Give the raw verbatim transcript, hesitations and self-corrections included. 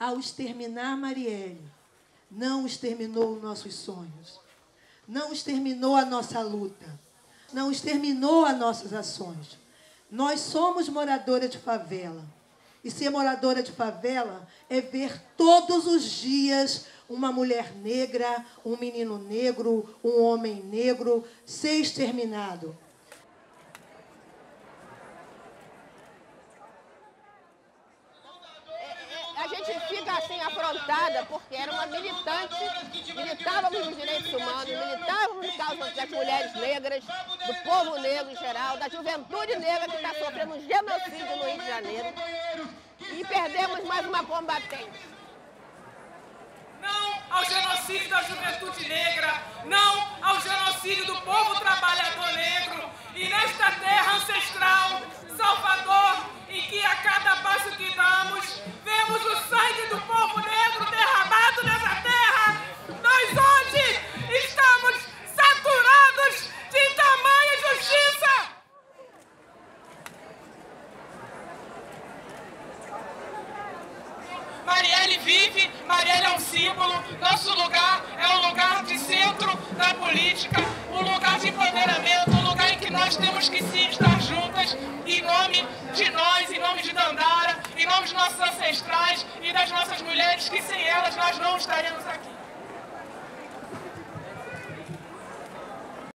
ao exterminar Marielle, não exterminou os nossos sonhos, não exterminou a nossa luta, não exterminou as nossas ações. Nós somos moradoras de favela. E ser moradora de favela é ver todos os dias uma mulher negra, um menino negro, um homem negro ser exterminado. A gente fica assim afrontada porque era uma militante, militávamos nos direitos humanos, militávamos por causa das mulheres negras, do povo negro em geral, da juventude negra que está sofrendo um genocídio no Rio de Janeiro. E perdemos mais uma combatente. Não ao genocídio da juventude negra, não ao genocídio do povo trabalhador negro. E nesta terra ancestral, Salvador, em que a cada passo que damos, vemos o sangue do povo negro derramado nessa terra, nós hoje estamos saturados de tamanha justiça. Marielle vive, Marielle é um símbolo, nosso lugar é um lugar de centro da política, um lugar de empoderamento, um lugar em que nós temos que sim estar juntas, em nome de nós, em nome de Dandara, em nome de nossos ancestrais e das nossas mulheres, que sem elas nós não estaremos aqui.